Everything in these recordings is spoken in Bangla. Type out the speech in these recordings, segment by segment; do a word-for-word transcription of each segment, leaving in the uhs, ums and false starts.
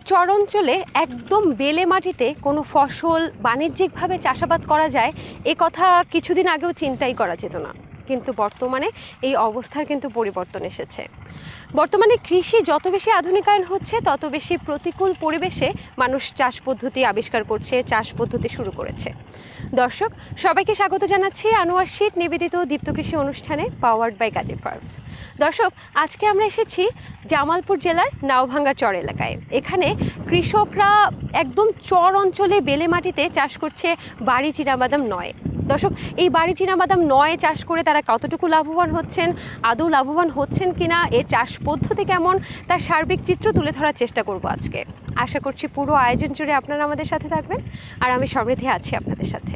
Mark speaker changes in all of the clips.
Speaker 1: চর অঞ্চলে একদম বেলে মাটিতে কোনো ফসল বাণিজ্যিকভাবে চাষাবাদ করা যায় এ কথা কিছুদিন আগেও চিন্তাই করা যেত না, কিন্তু বর্তমানে এই অবস্থার কিন্তু পরিবর্তন এসেছে। বর্তমানে কৃষি যত বেশি আধুনিকায়ন হচ্ছে তত বেশি প্রতিকূল পরিবেশে মানুষ চাষ পদ্ধতি আবিষ্কার করছে, চাষ পদ্ধতি শুরু করেছে। দর্শক সবাইকে স্বাগত জানাচ্ছি আনোয়ার শীত নিবেদিত দীপ্ত কৃষি অনুষ্ঠানে পাওয়ার্ড বাই কাজী ফার্মস। দর্শক আজকে আমরা এসেছি জামালপুর জেলার নাওভাঙ্গা চর এলাকায়। এখানে কৃষকরা একদম চর অঞ্চলে বেলে মাটিতে চাষ করছে বাড়ি চীনাবাদাম নয়। দর্শক এই বাড়ি চীনাবাদাম নয় চাষ করে তারা কতটুকু লাভবান হচ্ছেন, আদৌ লাভবান হচ্ছেন কিনা, এর চাষ পদ্ধতি কেমন, তার সার্বিক চিত্র তুলে ধরার চেষ্টা করব আজকে। আশা করছি পুরো আয়োজন জুড়ে আপনারা আমাদের সাথে থাকবেন, আর আমি সমৃদ্ধি আছি আপনাদের সাথে।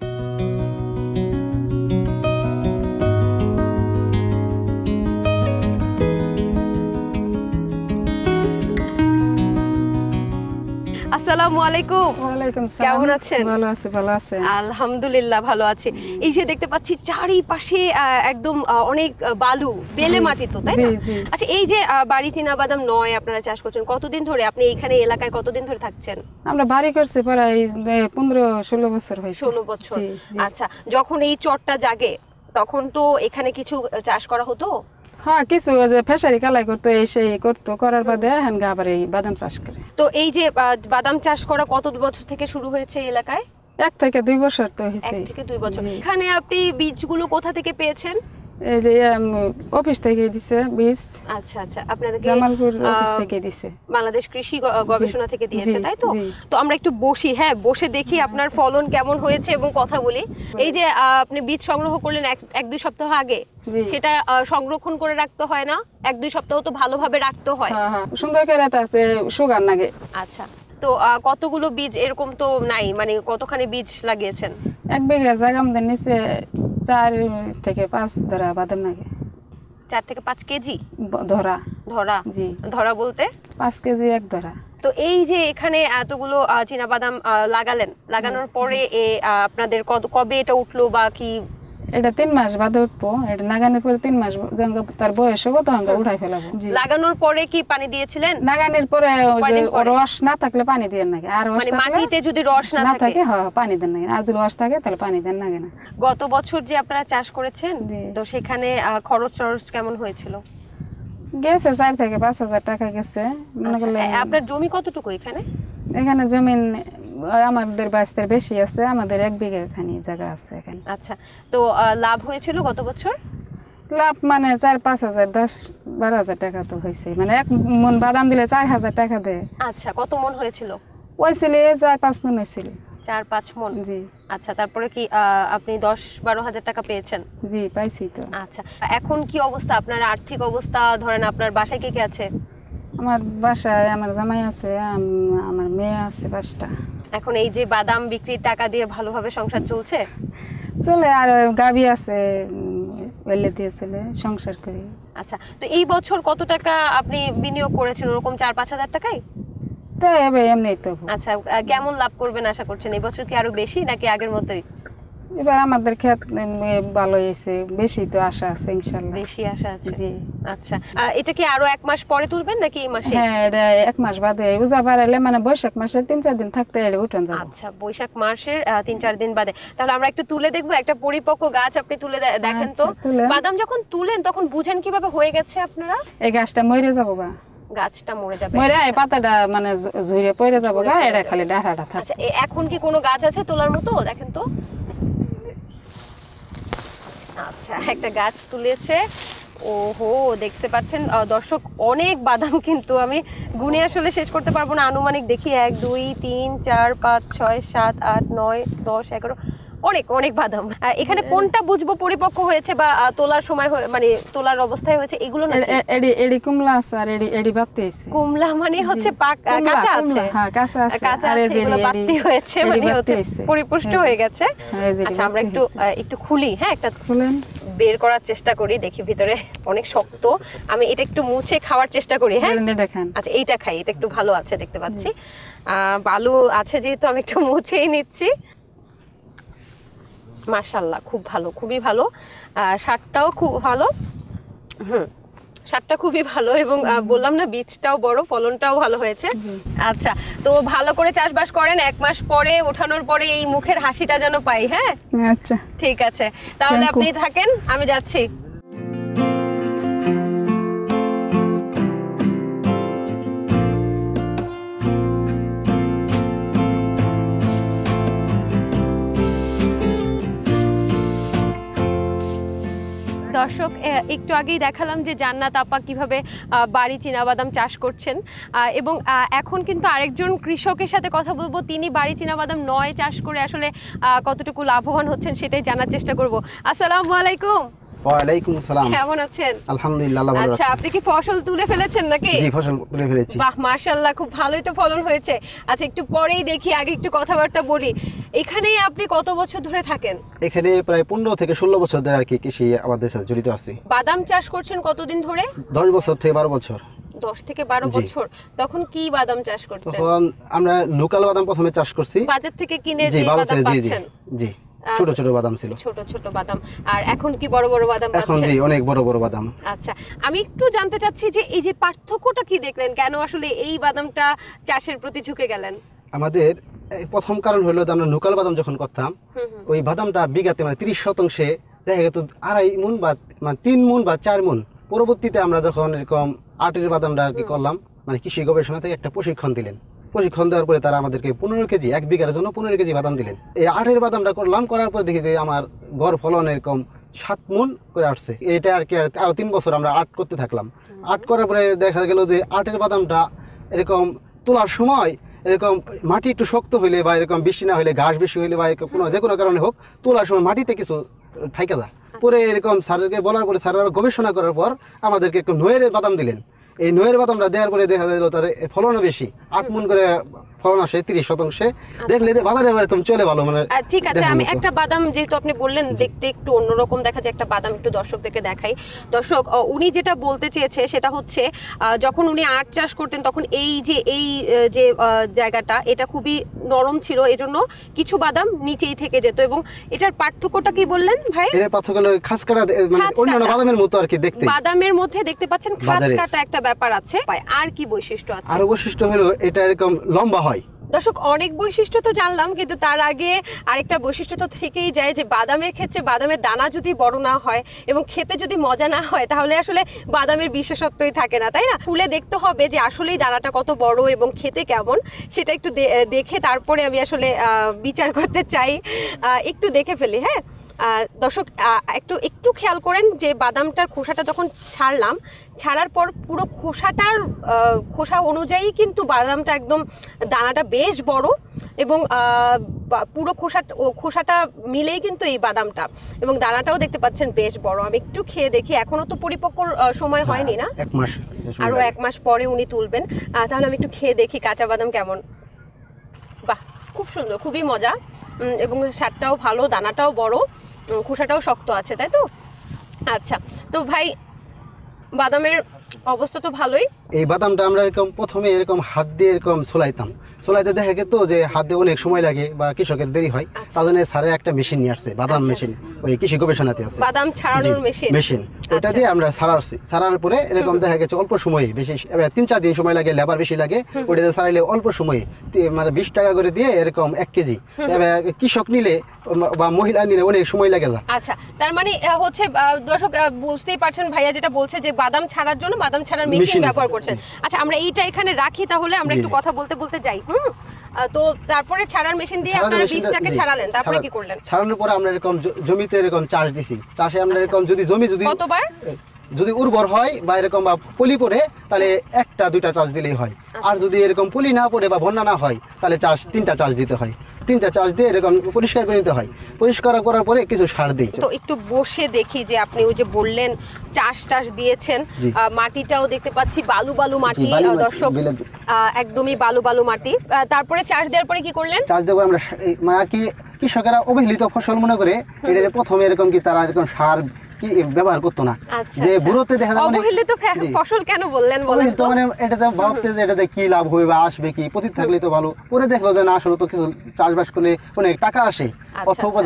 Speaker 1: আসসালামু আলাইকুম।
Speaker 2: ওয়ালাইকুম সালাম।
Speaker 1: কেমন আছেন?
Speaker 2: ভালো আছি, ভালো আছি।
Speaker 1: আলহামদুলিল্লাহ ভালো আছি। এই যে দেখতে পাচ্ছি চারিপাশে একদম অনেক বালু, বেলে মাটি তো, তাই না? আচ্ছা, এই যে বাড়ি চীনাবাদাম নয় আপনারা চাষ করছেন, কতদিন ধরে আপনি এইখানে এলাকায় কতদিন ধরে থাকছেন?
Speaker 2: আমরা বাড়ি করছি প্রায় পনেরো ষোলো বছর হয়েছে।
Speaker 1: ষোলো বছর। আচ্ছা, যখন এই চরটা জাগে তখন তো এখানে কিছু চাষ করা হতো?
Speaker 2: হ্যাঁ, কিছু ফিশারি কালাই করতো, এই সেই করতো, করার বাদে এখন আবার এই বাদাম চাষ করে।
Speaker 1: তো এই যে বাদাম চাষ করা কত বছর থেকে শুরু হয়েছে এই এলাকায়?
Speaker 2: এক থেকে দুই বছর তো হয়েছে।
Speaker 1: এক থেকে দুই বছর। এখানে আপনি বীজগুলো কোথা থেকে পেয়েছেন?
Speaker 2: এই যে অফিস থেকে দিছে বীজ।
Speaker 1: আচ্ছা আচ্ছা, আপনাদের
Speaker 2: জামালপুর অফিস থেকে দিছে,
Speaker 1: বাংলাদেশ কৃষি গবেষণা থেকে দিয়েছে, তাই তো? তো আমরা একটু বসি, হ্যাঁ বসে দেখি আপনার ফলন কেমন হয়েছে এবং কথা বলি। এই যে আপনি বীজ সংগ্রহ করলেন এক দুই সপ্তাহ আগে, সেটা সংরক্ষণ করে রাখতে হয় না? এক দুই সপ্তাহ তো ভালোভাবে রাখতে হয়।
Speaker 2: হ্যাঁ হ্যাঁ, সুন্দর করে আছে, সুগার লাগে।
Speaker 1: আচ্ছা, তো কতগুলো বীজ এরকম তো নাই, মানে কতখানি বীজ লাগিয়েছেন?
Speaker 2: এক বিঘা জায়গা আমাদের নিচে চার থেকে পাঁচ ধরা বাদাম লাগে।
Speaker 1: চার থেকে পাঁচ কেজি
Speaker 2: ধরা? ধরা, জি।
Speaker 1: ধরা বলতে
Speaker 2: পাঁচ কেজি এক ধরা।
Speaker 1: তো এই যে এখানে এতগুলো চীনাবাদাম লাগালেন, লাগানোর পরে আপনাদের কবে এটা উঠলো বা কি?
Speaker 2: এটা তিন মাস বাদে উঠবো। এটা লাগানোর পরে তিন মাস তার বয়স হবো তখন উঠাই ফেলাবো।
Speaker 1: লাগানোর পরে কি পানি দিয়েছিলেন?
Speaker 2: লাগানোর পরে রস না থাকলে পানি দেন নাকি, আর
Speaker 1: মাটিতে যদি রস না থাকে
Speaker 2: হ্যাঁ পানি দেন নাকি, আর যদি রস থাকে তাহলে পানি দেন নাকি না।
Speaker 1: গত বছর যে আপনারা চাষ করেছেন, তো সেখানে খরচ খরচ কেমন হয়েছিল?
Speaker 2: গেছে চার থেকে পাঁচ হাজার টাকা গেছে। মনে করলে
Speaker 1: আপনার জমি কতটুকু এখানে?
Speaker 2: এখানে জমিন আমাদের বাস্তের বেশি আছে, আমাদের এক বিঘা খানি জায়গা আছে এখানে।
Speaker 1: আচ্ছা, তো লাভ হয়েছিল গত বছর?
Speaker 2: লাভ মানে চার পাঁচ হাজার দশ বারো হাজার টাকা তো হয়েছে, মানে এক মন বাদাম দিলে চার হাজার টাকা দেয়।
Speaker 1: আচ্ছা, কত মন হয়েছিল?
Speaker 2: ওইছিল চার পাঁচ মন হয়েছিল।
Speaker 1: চার পাঁচ মন, জি। আচ্ছা, তারপরে কি আপনি দশ বারো হাজার টাকা পেয়েছেন?
Speaker 2: জি, পাইছি তো।
Speaker 1: আচ্ছা, এখন কি অবস্থা আপনার আর্থিক অবস্থা? ধরেন আপনার বাসায় কে কে আছে?
Speaker 2: আমার বাসায় আমার জামাই আছে, আমার মেয়ে আছে পাঁচটা।
Speaker 1: এখন এই যে বাদাম বিক্রির টাকা দিয়ে ভালোভাবে সংসার চলছে?
Speaker 2: চলে, আর গাবি আছে বেলে দিয়ে চলে সংসার করি।
Speaker 1: আচ্ছা, তো এই বছর কত টাকা আপনি বিনিয়োগ করেছেন? ওরকম চার পাঁচ হাজার টাকাই?
Speaker 2: তাই হবে এমনি তো।
Speaker 1: আচ্ছা, কেমন লাভ করবেন আশা করছেন? এই বছর কি আরো বেশি নাকি আগের মতোই?
Speaker 2: এবার আমাদের ক্ষেত ভালো হয়েছে, বেশি তো আশা আছে ইনশাআল্লাহ।
Speaker 1: বেশি আশা আছে,
Speaker 2: জি।
Speaker 1: আচ্ছা, এটা কি আরো এক মাস পরে তুলবেন নাকি এই মাসে?
Speaker 2: হ্যাঁ, এটা এক মাস বাদে উজা বাড়াইলে মানে বৈশাখ মাসের তিন চার দিন থাকতে এলে উঠান যাবে।
Speaker 1: আচ্ছা, বৈশাখ মাসের তিন চার দিন বাদে। তাহলে আমরা একটু তুলে দেখবো একটা পরিপক্ক গাছ, আপনি তুলে দেখেন তো। বাদাম যখন তুলেন তখন বুঝেন কিভাবে হয়ে গেছে আপনারা?
Speaker 2: এই গাছটা মরে যাবো বা
Speaker 1: গাছটা মরে যাবে,
Speaker 2: মরে এই পাতাটা মানে ঝুরে পড়ে যাবো গা, এটা খালি ডাঁটাটা থাকে।
Speaker 1: আচ্ছা, এখন কি কোনো গাছ আছে তোলার মতো? দেখেন তো। আচ্ছা, একটা গাছ তুলেছে। ওহো, দেখতে পাচ্ছেন দর্শক, অনেক বাদাম, কিন্তু আমি গুনে আসলে শেষ করতে পারবো না। আনুমানিক দেখি এক দুই তিন চার পাঁচ ছয় সাত আট নয় দশ এগারো, অনেক অনেক বাদাম। এখানে কোনটা বুঝবো পরিপক্ক হয়েছে বা তোলার সময় মানে তোলার অবস্থায় হয়েছে? এগুলো না,
Speaker 2: এডি এডি কুমলা আছে আর এডি এডি বাতি আছে।
Speaker 1: কুমলা মানে হচ্ছে কাঁচা আছে?
Speaker 2: হ্যাঁ, কাঁচা আছে।
Speaker 1: কাঁচা আছে, এগুলো বাতি হয়েছে, মানে হচ্ছে পরিপুষ্ট হয়ে গেছে। আচ্ছা, আমরা একটু একটু খুলি, হ্যাঁ একটা খুলেন, বের করার চেষ্টা করি, দেখি ভিতরে অনেক শক্ত। আমি এটা একটু মুছে খাওয়ার চেষ্টা করি। হ্যাঁ, আচ্ছা, এইটা খাই, এটা একটু ভালো আছে দেখতে পাচ্ছি। আহ বালু আছে যেহেতু আমি একটু মুছেই নিচ্ছি। মাশাআল্লাহ, খুব ভালো, খুবই ভালো, স্বাদটাও খুব ভালো। হুম, সারটা খুবই ভালো এবং আহ, বললাম না বীজটাও বড়, ফলনটাও ভালো হয়েছে। আচ্ছা, তো ভালো করে চাষবাস করেন, এক মাস পরে ওঠানোর পরে এই মুখের হাসিটা যেন পাই। হ্যাঁ
Speaker 2: আচ্ছা
Speaker 1: ঠিক আছে, তাহলে
Speaker 2: Thank you.
Speaker 1: আপনি থাকেন, আমি যাচ্ছি। দর্শক, এ- একটু আগেই দেখালাম যে জান্নাত আপা কিভাবে আহ, বাড়ি চীনাবাদাম চাষ করছেন, আহ, এবং আহ, এখন কিন্তু আরেকজন কৃষকের সাথে কথা বলবো। তিনি বাড়ি চীনাবাদাম নয় চাষ করে আসলে আহ, কতটুকু লাভবান হচ্ছেন সেটাই জানার চেষ্টা করব। আসসালামু আলাইকুম।
Speaker 3: ওয়ালাইকুম সালাম।
Speaker 1: কেমন আছেন?
Speaker 3: আলহামদুলিল্লাহ, আল্লাহ ভালো
Speaker 1: আচ্ছা,
Speaker 3: রাখছে।
Speaker 1: আপনি কি ফসল তুলে ফেলেছেন নাকি?
Speaker 3: জি, ফসল তুলে ফেলেছি।
Speaker 1: বাহ, মাশাআল্লাহ, খুব ভালোই তো ফলন হয়েছে। আচ্ছা, একটু পরেই দেখি, আগে একটু কথাবার্তা বলি। এখানেই আপনি কত বছর ধরে থাকেন?
Speaker 3: এখানে প্রায় পনেরো থেকে ষোলো বছর ধরে আর কি কৃষি আমাদের সাথে জড়িত আছি।
Speaker 1: বাদাম চাষ করছেন কতদিন ধরে?
Speaker 3: দশ বছর থেকে বারো বছর।
Speaker 1: দশ থেকে বারো
Speaker 3: জি।
Speaker 1: বছর। তখন কি বাদাম চাষ করতেন?
Speaker 3: তখন আমরা লোকাল বাদাম প্রথমে চাষ করছি।
Speaker 1: বাজার থেকে কিনে
Speaker 3: জি,
Speaker 1: যে
Speaker 3: বাজার
Speaker 1: বাদাম
Speaker 3: থেকে, জি জি
Speaker 1: পাচ্ছেন?
Speaker 3: জি,
Speaker 1: আর
Speaker 3: ছোট ছোট বাদাম ছিল।
Speaker 1: ছোট ছোট বাদাম। আর এখন কি বড় বড় বাদাম
Speaker 3: এখন
Speaker 1: পাচ্ছেন?
Speaker 3: জি, অনেক বড় বড় বাদাম।
Speaker 1: আচ্ছা, আমি একটু জানতে চাচ্ছি যে এই যে পার্থক্যটা কি দেখলেন, কেন আসলে এই বাদামটা চাষের প্রতি ঝুঁকে গেলেন?
Speaker 3: আমাদের এই প্রথম কারণ হলো যে আমরা লোকাল বাদাম যখন করতাম,
Speaker 1: হুম হুম।
Speaker 3: ওই বাদামটা বিঘাতে মানে তিরিশ শতাংশে দেখা যেত আড়াই মন বা মানে তিন মন বা চার মন। পরবর্তীতে আমরা যখন এরকম আটের বাদামটা আর কি করলাম, মানে কৃষি গবেষণা থেকে একটা প্রশিক্ষণ দিলেন। প্রশিক্ষণ দেওয়ার পরে তারা আমাদেরকে পনেরো কেজি এক বিঘার জন্য পনেরো কেজি বাদাম দিলেন। এই আটের বাদামটা করলাম, করার পর দেখি যে আমার গড় ফলন এরকম সাত মন করে আসছে। এটা আর কি আরো তিন বছর আমরা আট করতে থাকলাম। আট করার পরে দেখা গেল যে আটের বাদামটা এরকম তোলার সময় এরকম মাটি একটু শক্ত হইলে বা এরকম বৃষ্টি না হইলে, ঘাস বেশি হইলে বা এরকম কোনো যে কোনো কারণে হোক, তোলার সময় মাটিতে কিছু ঠাইকা যায়। পরে এরকম স্যারকে বলার পরে স্যাররা গবেষণা করার পর আমাদেরকে একটু নয়ের বাদাম দিলেন। এই নয়ের বাদামটা দেওয়ার পরে দেখা গেল তার ফলনও বেশি, আট মন করে ফলন আসে তিরিশ শতাংশে। দেখলে যে বাজারে এরকম চলে ভালো, মানে
Speaker 1: আহ, ঠিক আছে,
Speaker 3: দেখার
Speaker 1: আমি
Speaker 3: মতো।
Speaker 1: একটা বাদাম যেহেতু আপনি বললেন দেখতে একটু অন্যরকম দেখা যায়, একটা বাদাম একটু দর্শকদেরকে দেখাই। দর্শক, আহ, উনি যেটা বলতে চেয়েছে সেটা হচ্ছে আহ, যখন উনি আট চাষ করতেন তখন এই যে এই আহ, যে আহ, জায়গাটা এটা খুবই নরম ছিল, এজন্য কিছু বাদাম নিচেই থেকে যেত। এবং এটার পার্থক্যটা কি বললেন ভাই?
Speaker 3: এর পার্থক্য হলো খাস কাটা, মানে
Speaker 1: খাঁজ
Speaker 3: অন্যান্য
Speaker 1: কাটা।
Speaker 3: বাদামের মতো আর কি দেখতে।
Speaker 1: বাদামের মধ্যে দেখতে পাচ্ছেন খাঁজ
Speaker 3: বাজারে।
Speaker 1: কাটা একটা ব্যাপার আছে। আর কি বৈশিষ্ট্য আছে?
Speaker 3: আরো বৈশিষ্ট্য হলো এটা এরকম লম্বা হয়।
Speaker 1: দর্শক, অনেক বৈশিষ্ট্য তো জানলাম, কিন্তু তার আগে আরেকটা বৈশিষ্ট্য তো থেকেই যায় যে বাদামের ক্ষেত্রে বাদামের দানা যদি বড় না হয় এবং খেতে যদি মজা না হয় তাহলে আসলে বাদামের বিশেষত্বই থাকে না, তাই না? ফুলে দেখতে হবে যে আসলেই দানাটা কত বড় এবং খেতে কেমন, সেটা একটু দেখে তারপরে আমি আসলে বিচার করতে চাই। একটু দেখে ফেলি। হ্যাঁ দর্শক, একটু একটু খেয়াল করেন যে বাদামটার খোসাটা যখন ছাড়লাম, ছাড়ার পর পুরো খোসাটার খোসা অনুযায়ী কিন্তু বাদামটা একদম দানাটা বেশ বড় এবং পুরো খোসা খোসাটা মিলেই কিন্তু এই বাদামটা, এবং দানাটাও দেখতে পাচ্ছেন বেশ বড়। আমি একটু খেয়ে দেখি, এখনো তো পরিপক্ক সময় হয়নি না?
Speaker 3: এক মাস,
Speaker 1: আরো এক মাস পরে উনি তুলবেন। তাহলে আমি একটু খেয়ে দেখি কাঁচা বাদাম কেমন। বাহ, খুব সুন্দর, খুবই মজা, এবং স্বাদটাও ভালো, দানাটাও বড়, খোসাটাও শক্ত আছে, তাই তো? আচ্ছা, তো ভাই বাদামের অবস্থা তো ভালোই।
Speaker 3: এই বাদামটা আমরা এরকম প্রথমে এরকম হাত দিয়ে এরকম ছোলাইতাম। ছোলাইতে দেখা গেত যে হাত দিয়ে অনেক সময় লাগে বা কৃষকের দেরি হয়, তার জন্য স্যারের একটা মেশিন নিয়ে আসছে, বাদাম মেশিন, ওই কৃষি গবেষণাতে আছে
Speaker 1: বাদাম ছাড়ানোর মেশিন।
Speaker 3: মেশিন ওটা দিয়ে আমরা ছাড়াচ্ছি। ছাড়ার পরে এরকম দেখা গেছে অল্প সময়ে, বেশি তিন চার দিন সময় লাগে, লেবার বেশি লাগে, ওটা দিয়ে ছাড়াইলে অল্প সময়ে মানে বিশ টাকা করে দিয়ে এরকম এক কেজি। কৃষক নিলে বা মহিলা নিলে অনেক সময় লাগে যায়।
Speaker 1: আচ্ছা, তার মানে হচ্ছে দর্শক বুঝতেই পারছেন ভাইয়া যেটা বলছে যে বাদাম ছাড়ার জন্য বাদাম ছাড়ার মেশিন ব্যবহার করছেন। আচ্ছা, আমরা এইটা এখানে রাখি, তাহলে আমরা একটু কথা বলতে বলতে যাই। হুম, তো তারপরে ছাড়ার মেশিন দিয়ে আপনারা বীজটাকে ছাড়ালেন, তারপরে কি করলেন?
Speaker 3: ছাড়ানোর পরে আমরা এরকম জমিতে এরকম চাষ দিছি। চাষে আমরা এরকম যদি জমি যদি
Speaker 1: কতবার
Speaker 3: যদি উর্বর হয় বা এরকম বা পলি পড়ে তাহলে একটা দুইটা চাষ দিলেই হয়। আর যদি এরকম পলি না পড়ে বা বন্যা না হয় তাহলে চাষ তিনটা চাষ দিতে হয়। তিনটা চাষ দিয়ে এরকম পরিষ্কার করে নিতে হয়। পরিষ্কার করার পরে কিছু সার দিই।
Speaker 1: তো একটু বসে দেখি যে আপনি ওই যে বললেন চাষ টাস দিয়েছেন, মাটিটাও দেখতে পাচ্ছি বালু বালু মাটি। দর্শক, একদমই বালু বালু মাটি। তারপরে চাষ দেওয়ার পরে কি করলেন?
Speaker 3: চাষ দেওয়ার আমরা মানে কি কৃষকেরা অবহেলিত ফসল মনে করে এটা প্রথমে এরকম কি তারা এরকম সার কি ব্যবহার করতো না। যে বুড়োতে দেখা যায়
Speaker 1: অবহেলিত ফসল কেন বললেন বলেন তো?
Speaker 3: মানে এটাতে ভাবতে যে এটাতে কি লাভ হবে বা আসবে কি, প্রতি থাকলে তো ভালো। পরে দেখলো যে না, আসলে তো কিছু চাষবাস করলে অনেক টাকা আসে, অর্থ উপার্জন হয়।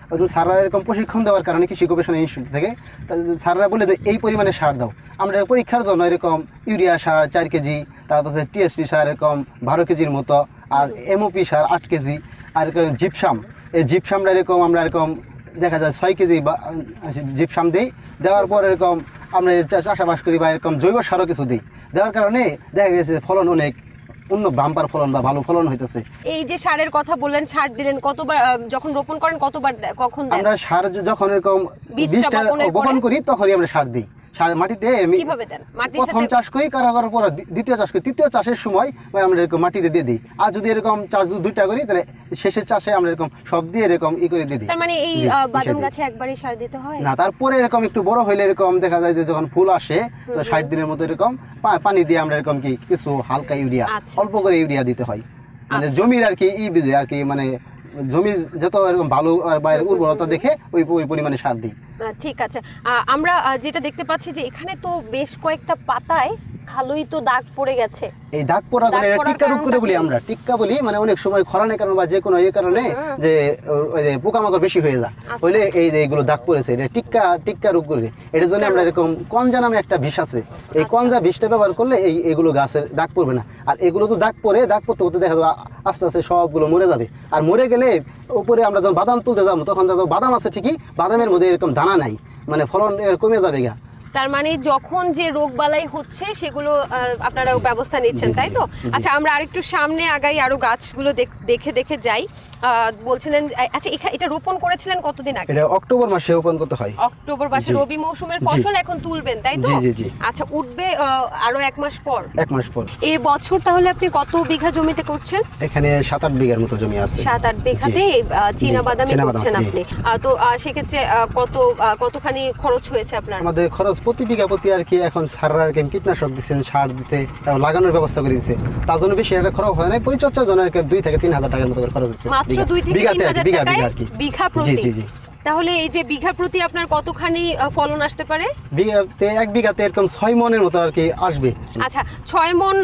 Speaker 3: হয়তো স্যাররা এরকম প্রশিক্ষণ দেওয়ার কারণে কৃষি গবেষণা ইনস্টিটিউট থেকে স্যাররা বলে যে এই পরিমাণে সার দাও, আমরা পরীক্ষার জন্য এরকম ইউরিয়া সার চার কেজি, তারপর টিএসপি সার এরকম বারো কেজির মতো, আর এমওপি সার আট কেজি, আর এরকম জিপসাম, এই জিপসামটা এরকম আমরা এরকম দেখা যায় ছয় কেজি বা জিপসাম দিই। দেওয়ার পর এরকম আমরা চাষাবাস করি বা এরকম জৈব সারও কিছু দিই। দেওয়ার কারণে দেখা গেছে ফলন অনেক অন্য বাম্পার ফলন বা ভালো ফলন হইতেছে।
Speaker 1: এই যে সারের কথা বললেন, সার দিলেন কতবার যখন রোপণ করেন, কতবার কখন দেন?
Speaker 3: আমরা সার যখন এরকম বীজটা বপন করি তখনই আমরা সার দিই। সার মাটিতে আমি প্রথম চাষ করি, করার পর দ্বিতীয় চাষ করি, তৃতীয় চাষের সময় আমরা এরকম মাটিতে দিয়ে দিই। আর যদি এরকম চাষ দুইটা করি তাহলে শেষের চাষে আমরা এরকম সব দিয়ে এরকম ই করে দিয়ে দিই।
Speaker 1: তার মানে এই বাদাম গাছে একবারই সার দিতে হয়
Speaker 3: না, তারপরে এরকম একটু বড় হইলে এরকম দেখা যায় যে যখন ফুল আসে ষাট দিনের মতো এরকম পানি দিয়ে আমরা এরকম কি কিছু হালকা ইউরিয়া, অল্প করে ইউরিয়া দিতে হয়, মানে জমির আর কি ই বীজে আর কি, মানে জমি যত এরকম ভালো আর বাইরের উর্বরতা দেখে ওই ওই পরিমাণে সার দিই।
Speaker 1: ঠিক আছে, আমরা যেটা দেখতে পাচ্ছি যে এখানে তো বেশ কয়েকটা পাতায় খালুই তো দাগ পড়ে গেছে।
Speaker 3: এই দাগ পড়া মানে টিক্কা রোগ করে বলি আমরা, টিক্কা বলি, মানে অনেক সময় খরানের কারণে বা যে কোনো এই কারণে যে ওই যে পোকামাকড় বেশি হয়ে যায় হইলে এই যে এইগুলো দাগ পড়েছে, এটা টিক্কা টিক্কা রোগ করে। এটার জন্য আমরা এরকম কঞ্জা নামে একটা বিষ আছে, এই কঞ্জা বিষটা ব্যবহার করলে এই এগুলো গাছের দাগ পড়বে না। আর এগুলো তো দাগ পড়ে দাগ পড়তে পড়তে দেখা যাবে আস্তে আস্তে সবগুলো মরে যাবে। আর মরে গেলে উপরে আমরা যখন বাদাম তুলতে যাবো তখন দেখো বাদাম আছে ঠিকই, বাদামের মধ্যে এরকম দানা নাই, মানে ফলন কমে যাবে গা।
Speaker 1: তার মানে যখন যে রোগ বালাই হচ্ছে সেগুলো আপনারা ব্যবস্থা নিচ্ছেন, তাই তো? আচ্ছা, আমরা আরেকটু সামনে আগাই, আরো গাছগুলো দেখে দেখে যাই। বলছিলেন আচ্ছা এটা রোপণ করেছিলেন কতদিন আগে?
Speaker 3: এটা অক্টোবর মাসে রোপণ করতে হয়।
Speaker 1: অক্টোবর মাসে রবি মৌসুমের ফসল এখন তুলবেন, তাই তো?
Speaker 3: জি জি জি।
Speaker 1: আচ্ছা, উঠবে আরো এক মাস পর?
Speaker 3: এক মাস পর।
Speaker 1: এই বছর তাহলে আপনি কত বিঘা জমিতে করছেন?
Speaker 3: এখানে সাত আট বিঘার মতো জমি আছে।
Speaker 1: সাত আট বিঘাতে চীনা বাদাম করছেন আপনি। তো সেক্ষেত্রে কত কতখানি খরচ হয়েছে আপনার?
Speaker 3: আমাদের খরচ প্রতি বিঘা প্রতি আর কি এখন সার আর কি কীটনাশক দিচ্ছেন, সার দিচ্ছে, লাগানোর ব্যবস্থা করে দিচ্ছে, তার জন্য বেশি একটা খরচ হয় না। পরিচর্যার জন্য দুই থেকে তিন হাজার টাকার মতো খরচ হচ্ছে
Speaker 1: দুই থেকে তিন হাজার
Speaker 3: বিঘা
Speaker 1: টাকায়
Speaker 3: আর কি
Speaker 1: বিঘা প্রতি।
Speaker 3: জি জি জি।
Speaker 1: তাহলে এই যে বিঘা প্রতি আপনার কতখানি ফলন আসতে পারে?
Speaker 3: বিঘাতে এক বিঘাতে এরকম ছয় মনের মতো আর কি আসবে।
Speaker 1: আচ্ছা, ছয় মন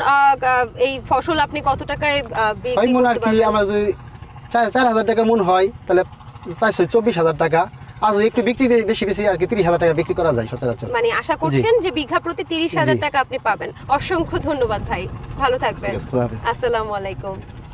Speaker 1: এই ফসল আপনি কত টাকায় বিক্রি
Speaker 3: ছয় মন আর কি আমরা যদি চার হাজার টাকা মন হয় তাহলে চারশো চব্বিশ হাজার টাকা, আর একটু বিক্রি বেশি বেশি আর কি তিরিশ হাজার টাকা বিক্রি করা যায় সচরাচর।
Speaker 1: মানে আশা করছেন যে বিঘা প্রতি তিরিশ হাজার টাকা আপনি পাবেন। অসংখ্য ধন্যবাদ ভাই, ভালো থাকবেন। আসসালামু আলাইকুম।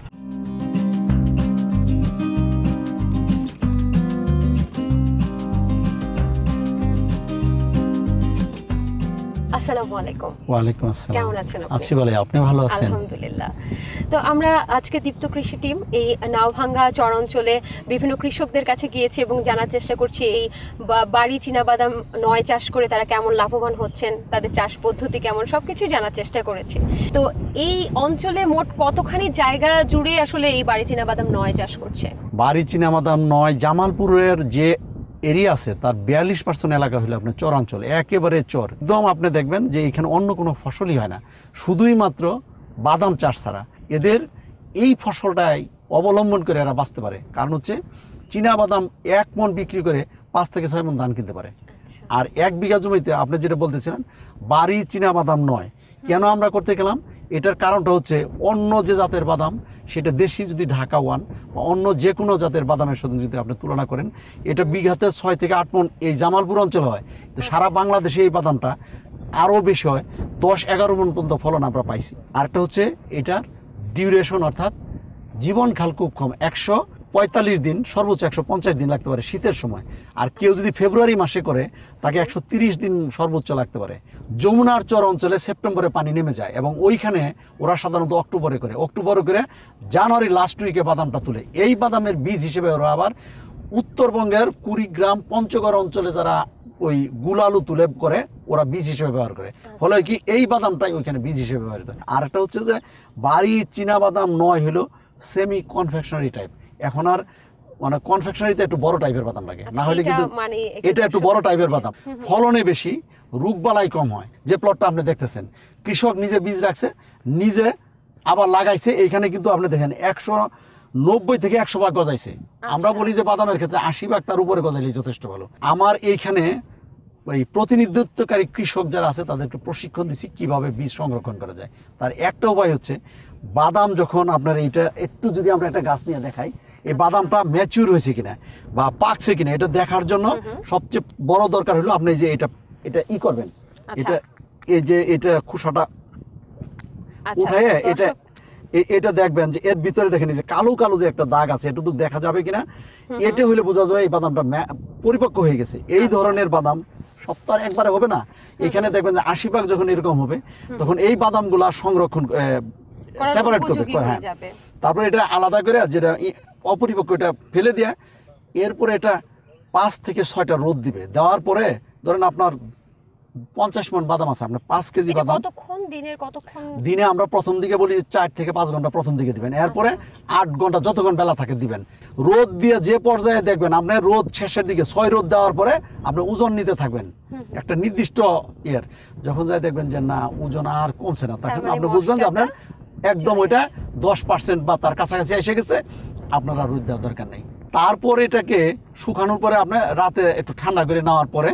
Speaker 1: আসসালামু আলাইকুম।
Speaker 4: ওয়ালাইকুম আসসালাম।
Speaker 1: কেমন আছেন আপনি?
Speaker 4: আছি ভালো, আপনি ভালো আছেন?
Speaker 1: আলহামদুলিল্লাহ। তো আমরা আজকে দীপ্ত কৃষি টিম এই নাওভাঙ্গা চর অঞ্চলে বিভিন্ন কৃষকদের কাছে গিয়েছি এবং জানার চেষ্টা করছি এই বাড়ি চীনাবাদাম নয় চাষ করে তারা কেমন লাভবান হচ্ছেন, তাদের চাষ পদ্ধতি কেমন, সবকিছুই জানার চেষ্টা করেছি। তো এই অঞ্চলে মোট কতখানি জায়গা জুড়ে আসলে এই বাড়ি চীনাবাদাম নয় চাষ করছে?
Speaker 4: বাড়ি চীনাবাদাম নয় জামালপুরের যে এরিয়া আছে তার বিয়াল্লিশ পার্সেন্ট এলাকা হলো আপনার চরাঞ্চল, একেবারে চর একদম। আপনি দেখবেন যে এখানে অন্য কোনো ফসলই হয় না, শুধুই মাত্র বাদাম চাষ ছাড়া। এদের এই ফসলটাই অবলম্বন করে এরা বাঁচতে পারে, কারণ হচ্ছে চীনাবাদাম এক মন বিক্রি করে পাঁচ থেকে ছয় মন ধান কিনতে পারে। আর এক বিঘা জমিতে আপনি যেটা বলতেছিলেন বাড়ি চীনাবাদাম নয়, কেন আমরা করতে গেলাম এটার কারণটা হচ্ছে অন্য যে জাতের বাদাম সেটা দেশি যদি ঢাকা ওয়ান বা অন্য যে কোনো জাতের বাদামের সাথে যদি আপনি তুলনা করেন এটা বিঘাতে ছয় থেকে আট মন এই জামালপুর অঞ্চলে হয়, তো সারা বাংলাদেশে এই বাদামটা আরও বেশি হয়, দশ এগারো মন পর্যন্ত ফলন আমরা পাইছি। আরেকটা হচ্ছে এটার ডিউরেশন অর্থাৎ জীবনকাল খুব কম, একশো পঁয়তাল্লিশ দিন সর্বোচ্চ একশো পঞ্চাশ দিন লাগতে পারে শীতের সময়। আর কেউ যদি ফেব্রুয়ারি মাসে করে তাকে একশো তিরিশ দিন সর্বোচ্চ লাগতে পারে। যমুনার চর অঞ্চলে সেপ্টেম্বরে পানি নেমে যায় এবং ওইখানে ওরা সাধারণত অক্টোবরে করে অক্টোবরে করে জানুয়ারি লাস্ট উইকে বাদামটা তুলে। এই বাদামের বীজ হিসেবে ওরা আবার উত্তরবঙ্গের কুড়িগ্রাম পঞ্চগড় অঞ্চলে যারা ওই গুলালু তুলে করে ওরা বীজ হিসেবে ব্যবহার করে, ফলে কি এই বাদামটাই ওইখানে বীজ হিসেবে ব্যবহৃত হয়। আর একটা হচ্ছে যে বাড়ি চীনা বাদাম নয় হলো সেমি কনফেকশনারি টাইপ, এখন আর মানে কনফেকশনারিতে একটু বড় টাইপের বাদাম লাগে, না হলে কিন্তু এটা একটু বড় টাইপের বাদাম, ফলনে বেশি, রোগবালাই কম হয়। যে প্লটটা আপনি দেখতেছেন কৃষক নিজে বীজ রাখছে, নিজে আবার লাগাইছে, এইখানে কিন্তু আপনি দেখেন একশো নব্বই থেকে একশো ভাগ গজাইছে। আমরা বলি যে বাদামের ক্ষেত্রে আশি ভাগ তার উপরে গজাইলেই যথেষ্ট ভালো। আমার এইখানে ওই প্রতিনিধিত্বকারী কৃষক যারা আছে তাদেরকে প্রশিক্ষণ দিচ্ছি কিভাবে বীজ সংরক্ষণ করা যায়। তার একটা উপায় হচ্ছে বাদাম যখন আপনার এইটা একটু যদি আমরা একটা গাছ নিয়ে দেখাই, এই বাদামটা ম্যাচিউর হয়েছে কিনা বা পাকছে কিনা এটা দেখার জন্য সবচেয়ে বড় দরকার হলো আপনি যে এটা এটা ই করবেন, এটা এই যে এটা খোসাটা উঠায় এটা এটা দেখবেন যে এর ভিতরে দেখেন যে কালো কালো যে একটা দাগ আছে এটুকু দেখা যাবে কিনা, এটা হইলে বোঝা যাবে এই বাদামটা পরিপক্ক হয়ে গেছে। এই ধরনের বাদাম সপ্তাহে একবারে হবে না, এখানে দেখবেন যে আশি ভাগ যখন এরকম হবে তখন এই বাদামগুলা সংরক্ষণ সেপারেট করবে, হ্যাঁ তারপরে এটা আলাদা করে যেটা অপরিপক্ক এটা ফেলে দিয়ে এরপরে এটা পাঁচ থেকে ছয়টা রোদ দিবে, দেওয়ার পরে ধরেন আপনার পঞ্চাশ মন বাদাম আছে, আপনার পাঁচ কেজি বাদাম
Speaker 1: কতক্ষণ দিনের কতক্ষণ
Speaker 4: দিনে আমরা প্রথম দিকে বলি চার থেকে পাঁচ ঘন্টা প্রথম দিকে দিবেন, এরপরে আট ঘন্টা যতক্ষণ বেলা থাকে দিবেন। রোদ দিয়ে যে পর্যায়ে দেখবেন আপনার রোদ শেষের দিকে ছয় রোদ দেওয়ার পরে আপনি ওজন নিতে থাকবেন একটা নির্দিষ্ট ইয়ের, যখন যাই দেখবেন যে না ওজন আর কমছে না তখন আপনি বুঝবেন যে আপনার একদম ওইটা দশ পার্সেন্ট বা তার কাছাকাছি এসে গেছে, আপনার আর রোদ দেওয়ার দরকার নেই। তারপর এটাকে শুকানোর পরে আপনি রাতে একটু ঠান্ডা করে নেওয়ার পরে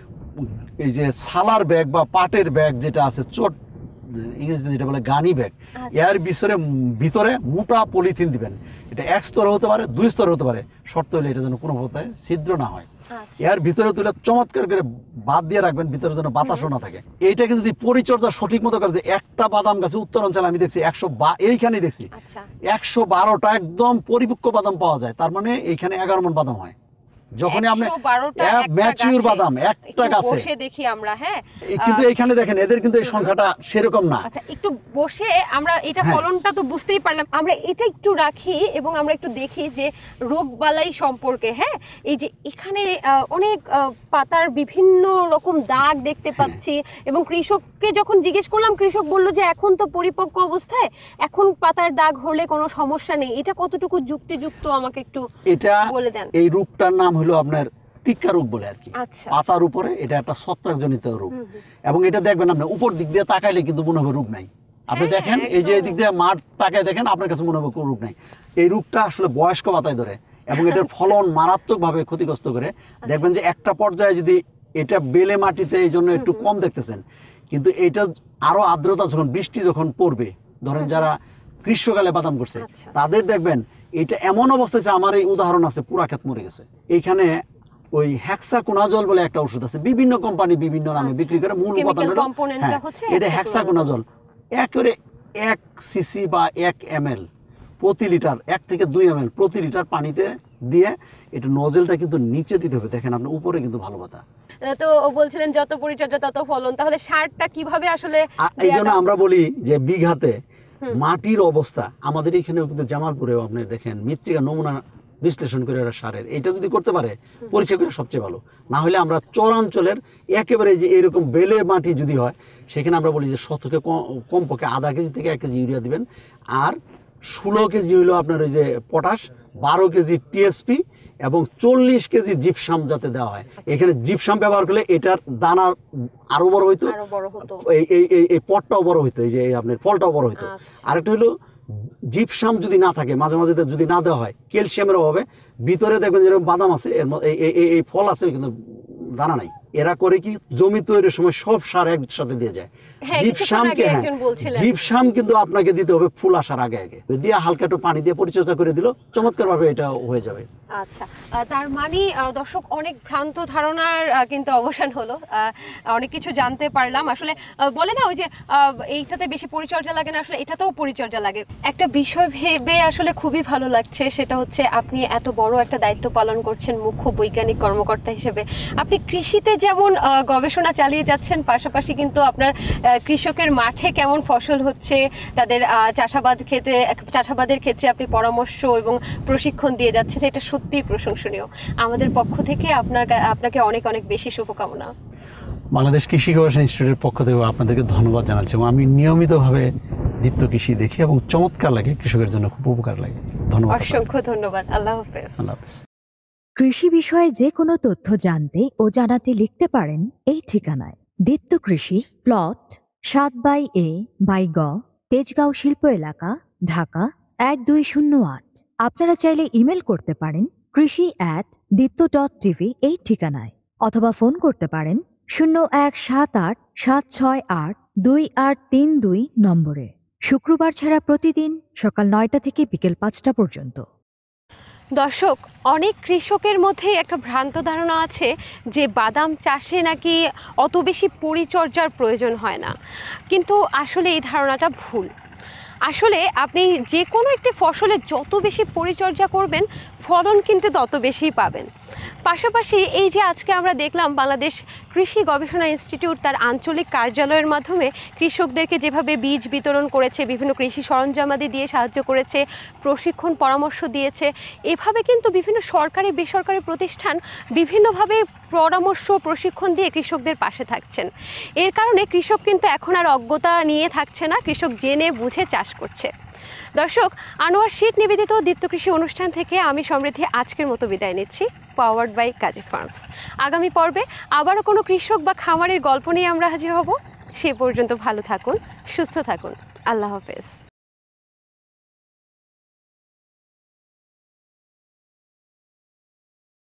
Speaker 4: এই যে সালার ব্যাগ বা পাটের ব্যাগ যেটা আছে চোট ইংরেজিতে যেটা বলে গানি ব্যাগ, এর ভিতরে ভিতরে মোটা পলিথিন দিবেন। এটা এক স্তরে হতে পারে দুই স্তরে হতে পারে, শর্ত হলে এটা যেন কোনো অবস্থায় ছিদ্র না হয়। এর ভিতরে তুলে চমৎকার করে বাদ দিয়ে রাখবেন, ভিতরে যেন বাতাসও না থাকে। এইটাকে যদি পরিচর্যা সঠিক মতো করে, একটা বাদাম গাছে উত্তর অঞ্চলে আমি দেখছি একশো এইখানে দেখছি একশো বারোটা একদম পরিপক্ক বাদাম পাওয়া যায়, তার মানে এইখানে এগারো মন বাদাম হয় যখনই আপনি ম্যাচিউর বাদাম একটা গাছে
Speaker 1: বসে দেখি আমরা। হ্যাঁ
Speaker 4: কিন্তু এখানে দেখেন এদের কিন্তু এই সংখ্যাটা সেরকম না।
Speaker 1: আচ্ছা একটু বসে আমরা এটা ফলনটা তো বুঝতেই পারলাম, আমরা এটা একটু রাখি এবং আমরা একটু দেখি যে রোগ বালাই সম্পর্কে। হ্যাঁ এই যে এখানে অনেক পাতার বিভিন্ন রকম দাগ দেখতে পাচ্ছি এবং কৃষককে যখন জিজ্ঞেস করলাম কৃষক বলল যে এখন তো পরিপক্ক অবস্থায়, এখন পাতার দাগ হলে কোনো সমস্যা নেই। এটা কতটুকু যুক্তিযুক্ত আমাকে একটু
Speaker 4: এটা
Speaker 1: বলে দেন।
Speaker 4: এই রোগটার নাম হলো আপনার টিক্কা রোগ বলে আর কি, পাতার উপরে এটা একটা ছত্রাকজনিত রোগ এবং এটা দেখবেন আপনি উপর দিক দিয়ে তাকাইলে কিন্তু মনে হবে রোগ নাই। আপনি দেখেন এই যে দিক দিয়ে মাঠ তাকায় দেখেন আপনার কাছে মনে হবে কোনো রোগ নাই। এই রোগটা আসলে বয়স্ক পাতায় ধরে এবং এটার ফলন মারাত্মক ভাবে ক্ষতিগ্রস্ত করে। দেখবেন যে একটা পর্যায়ে যদি এটা বেলে মাটিতে এই জন্য একটু কম দেখতেছেন, কিন্তু এটা আরো আর্দ্রতা যখন বৃষ্টি যখন পড়বে, ধরেন যারা গ্রীষ্মকালে বাদাম করছে তাদের দেখবেন এটা এমন অবস্থা আছে, আমার এই উদাহরণ আছে পুরা ক্ষেত মরে গেছে। এইখানে ওই হেক্সাকোনাজল বলে একটা ওষুধ আছে, বিভিন্ন কোম্পানি বিভিন্ন নামে বিক্রি করে, মূল উপাদান এটা হেক্সাকোনাজল। একেবারে এক সিসি বা এক এম এল প্রতি লিটার, এক থেকে দুই এম এল প্রতি লিটার পানিতে দিয়ে এটা নজলটা কিন্তু নিচে দিতে হবে। দেখেন আপনি উপরে কিন্তু ভালো কথা।
Speaker 1: তো বলছিলেন যত পরিচর্যা তত ফলন, তাহলে সারটা কিভাবে আসলে?
Speaker 4: এই জন্য আমরা বলি যে বিঘাতে মাটির অবস্থা আমাদের এখানেও কিন্তু জামালপুরেও আপনি দেখেন মৃত্তিকা নমুনা বিশ্লেষণ করে সারের এটা যদি করতে পারে পরীক্ষা করে সবচেয়ে ভালো। না হলে আমরা চরাঞ্চলের একেবারে যে এরকম বেলে মাটি যদি হয় সেখানে আমরা বলি যে শতকে কমপক্ষে আধা কেজি থেকে এক কেজি ইউরিয়া দিবেন, আর ষোলো কেজি হইলো আপনার ওই যে পটাশ, বারো কেজি টিএসপি এবং চল্লিশ কেজি জিপসাম যাতে দেওয়া হয়। এখানে জিপসাম ব্যবহার করলে এটার দানা আরো বড় হইতো, এই পটটাও বড় হইতো, এই যে আপনার ফলটাও বড় হইতো। আরেকটা হলো জিপসাম যদি না থাকে, মাঝে মাঝে যদি না দেওয়া হয় ক্যালসিয়ামের অভাবে ভিতরে দেখবেন যেরকম বাদাম আছে এর এই ফল আছে কিন্তু দানা নাই। এরা করে কি জমি তৈরির সময় সব সার একসাথে দিয়ে যায়। জিপসামকে জিপসাম কিন্তু আপনাকে দিতে হবে ফুল আসার আগে আগে দিয়ে হালকা একটু পানি দিয়ে পরিচর্যা করে দিল চমৎকার ভাবে এটা হয়ে যাবে।
Speaker 1: আচ্ছা তার মানে দর্শক অনেক ভ্রান্ত ধারণার কিন্তু অবসান হলো, অনেক কিছু জানতে পারলাম। আসলে বলে না ওই যে এইটাতে বেশি পরিচর্যা লাগে না, আসলে এটাতেও পরিচর্যা লাগে। একটা বিষয় ভেবে আসলে খুবই ভালো লাগছে, সেটা হচ্ছে আপনি এত বড় একটা দায়িত্ব পালন করছেন মুখ্য বৈজ্ঞানিক কর্মকর্তা হিসেবে। আপনি কৃষিতে যেমন গবেষণা চালিয়ে যাচ্ছেন, পাশাপাশি কিন্তু আপনার কৃষকের মাঠে কেমন ফসল হচ্ছে তাদের চাষাবাদ ক্ষেত্রে চাষাবাদের ক্ষেত্রে আপনি পরামর্শ এবং প্রশিক্ষণ দিয়ে যাচ্ছেন, এটা সত্যিই প্রশংসনীয়। আমাদের পক্ষ থেকে আপনার আপনাকে অনেক অনেক বেশি শুভকামনা।
Speaker 4: বাংলাদেশ কৃষি গবেষণা ইনস্টিটিউটের পক্ষ থেকে আপনাদেরকে ধন্যবাদ জানাচ্ছি। আমি নিয়মিতভাবে দীপ্ত কৃষি দেখি এবং চমৎকার লাগে, কৃষকের জন্য খুব উপকার লাগে। ধন্যবাদ,
Speaker 1: অসংখ্য ধন্যবাদ। আল্লাহ হাফেজ।
Speaker 4: আল্লাহ হাফেজ।
Speaker 5: কৃষি বিষয়ে যে কোনো তথ্য জানতে ও জানাতে লিখতে পারেন এই ঠিকানায়। দীপ্ত কৃষি, প্লট সাত বাই এ বাই গ, তেজগাঁও শিল্প এলাকা, ঢাকা এক দুই শূন্য আট। আপনারা চাইলে ইমেল করতে পারেন কৃষি অ্যাট দীপ্ত ডট টিভি এই ঠিকানায়, অথবা ফোন করতে পারেন শূন্য এক সাত আট সাত ছয় আট দুই আট তিন দুই নম্বরে। শুক্রবার ছাড়া প্রতিদিন সকাল নয়টা থেকে বিকেল পাঁচটা পর্যন্ত।
Speaker 1: দর্শক, অনেক কৃষকের মধ্যে একটা ভ্রান্ত ধারণা আছে যে বাদাম চাষে নাকি অত বেশি পরিচর্যার প্রয়োজন হয় না, কিন্তু আসলে এই ধারণাটা ভুল। আসলে আপনি যে কোনো একটি ফসলের যত বেশি পরিচর্যা করবেন ফলন কিন্তু তত বেশিই পাবেন। পাশাপাশি এই যে আজকে আমরা দেখলাম বাংলাদেশ কৃষি গবেষণা ইনস্টিটিউট তার আঞ্চলিক কার্যালয়ের মাধ্যমে কৃষকদেরকে যেভাবে বীজ বিতরণ করেছে, বিভিন্ন কৃষি সরঞ্জামাদি দিয়ে সাহায্য করেছে, প্রশিক্ষণ পরামর্শ দিয়েছে, এভাবে কিন্তু বিভিন্ন সরকারি বেসরকারি প্রতিষ্ঠান বিভিন্নভাবে পরামর্শ প্রশিক্ষণ দিয়ে কৃষকদের পাশে থাকছেন। এর কারণে কৃষক কিন্তু এখন আর অজ্ঞতা নিয়ে থাকছে না, কৃষক জেনে বুঝে চাষ করছে। দর্শক, আনোয়ার শীত নিবেদিত দীপ্ত কৃষি অনুষ্ঠান থেকে আমি সমৃদ্ধি আজকের মতো বিদায় নিচ্ছি, পাওয়ার্ড বাই কাজী ফার্মস। আগামী পর্বে আবারও কোনো কৃষক বা খামারের গল্প নিয়ে আমরা হাজির হব। সে পর্যন্ত ভালো থাকুন, সুস্থ থাকুন। আল্লাহ হাফেজ।